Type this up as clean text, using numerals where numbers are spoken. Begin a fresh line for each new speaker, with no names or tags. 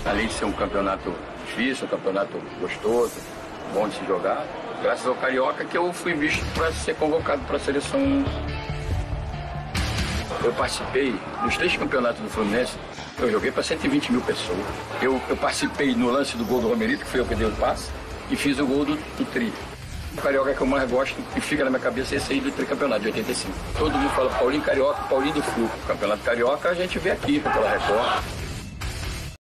Além de ser um campeonato difícil, um campeonato gostoso, bom de se jogar, graças ao Carioca que eu fui visto para ser convocado para a seleção. Eu participei dos 3 campeonatos do Fluminense, eu joguei para 120 mil pessoas. Eu participei no lance do gol do Romerito, que foi eu que dei o passe, e fiz o gol do Tri. O Carioca que eu mais gosto e fica na minha cabeça é esse aí do tricampeonato de 85. Todo mundo fala Paulinho Carioca, Paulinho do Flu. O Campeonato Carioca a gente vê aqui pela Record.